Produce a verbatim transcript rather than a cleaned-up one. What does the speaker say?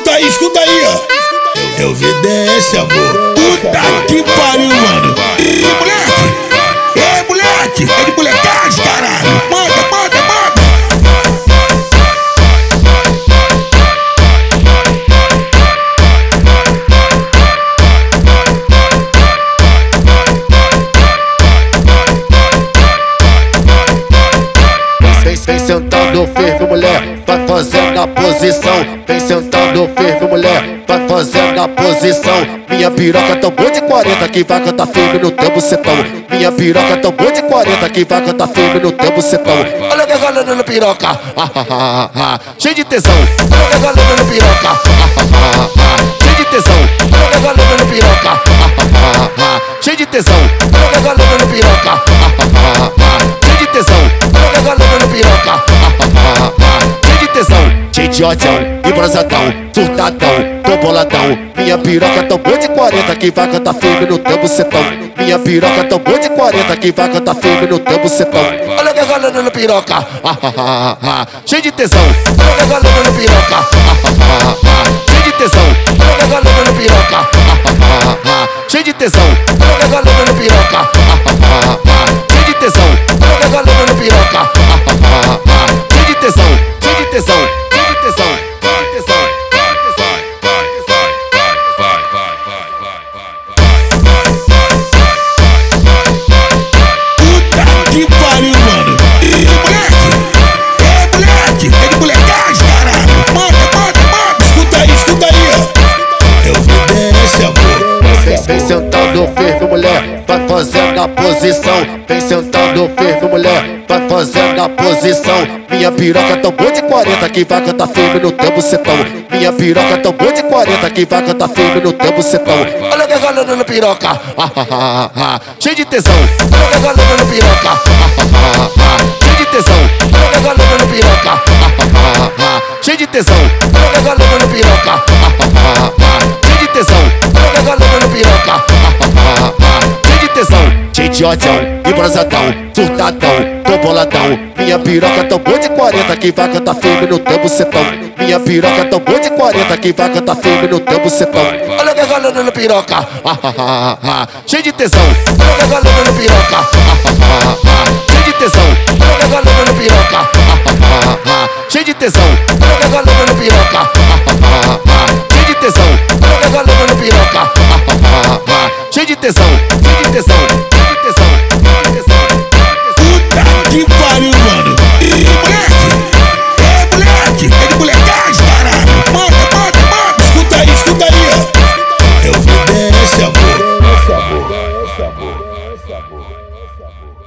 Escuta aí, escuta aí, ó. Eu vi desse, amor. Puta que pariu, mano. E moleque, ei, moleque, é de molecagem, caralho. Manda, manda, manda. Vem sentando firme, mulher, vai fazendo a posição. Vem sentando firme, mulher, vai fazendo a posição. Minha piroca tão boa de quarenta que vai cantar firme no teu bucetão. Minha piroca tão boa de quarenta que vai cantar firme no teu bucetão. Olha que galera na piroca, ah, ah, ah, ah, cheio de tesão. Olha que galera na piroca, ah, ah, ah, cheio de tesão. Olha que galera na piroca, ah, ah, ah, cheio de tesão. Olha que galera na piroca, ah, ah, ah, cheio de tesão. Olha que galera na piroca, ah, ah, ah, cheio de tesão. Cheio de odião, embrasadão, surtadão, tô boladão. Minha piroca tão boa de quarenta que vai cantar firme no teu bucetão. Minha piroca tão boa de quarenta que vai cantar firme no teu bucetão. Olha que galera na piroca, ah, ah, ah, ah, cheio de tesão. Olha que galera na piroca, ah, ah, ah, cheio de tesão. Olha que galera na piroca, ah, ah, ah, cheio de tesão. Olha que galera na piroca, ah, ah, ah, cheio de tesão. Olha que galera na piroca, ah, ah, ah, cheio de tesão, cheio de tesão, cheio de tesão, cheio de tesão. Puta que pariu, mano. E moleque, ei, moleque, é de molecagem, caralho. Manda, manda, manda. Escuta aí, escuta aí, ó. Eu vi desse, amor. Vem, vem sentando firme, mulher, vai fazendo a posição. Vem sentando firme, mulher, vai fazendo a posição. Minha piroca tão boa de quarenta que vai cantar firme no teu bucetão. Minha piroca tão boa de quarenta que vai cantar firme no teu bucetão. Olha que galera na piroca, ah, ah, ah, ah, cheio de tesão. Olha que galera na piroca, ah, ah, ah, cheio de tesão. Olha que galera na piroca, ah, ah, ah, cheio de tesão. Olha que galera na piroca, ah, ah, ah, cheio de tesão. Olha que galera na piroca, ah, ah, ah, cheio de tesão. Cheio de odião, embrasadão, surtadão, tô boladão. Minha piroca tão boa de quarenta que vai cantar firme no teu bucetão. Minha piroca tão boa de quarenta que vai cantar firme no teu bucetão. Olha que galera na piroca, ah, ah, ah, ah, cheio de tesão. Olha que galera na piroca, ah, ah, ah, cheio de tesão. Olha que galera na piroca, ah, ah, ah, cheio de tesão. Olha que galera na piroca, ah, ah, ah, cheio de tesão. Olha que galera na piroca, ah, ah, ah, cheio de tesão, cheio de tesão, cheio de tesão, cheio de tesão. Puta que pariu, mano. E moleque, ei, moleque, é de molecagem, caralho. Manda, manda, manda. Escuta aí, escuta aí, ó. Eu vi desse, amor. Esse amor, esse amor, esse amor, esse amor.